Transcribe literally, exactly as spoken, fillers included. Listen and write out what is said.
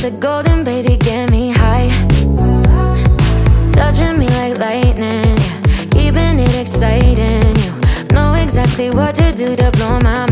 it golden, baby, get me high. Touching me like lightning, yeah. Keeping it exciting. You know exactly what to do to blow my mind.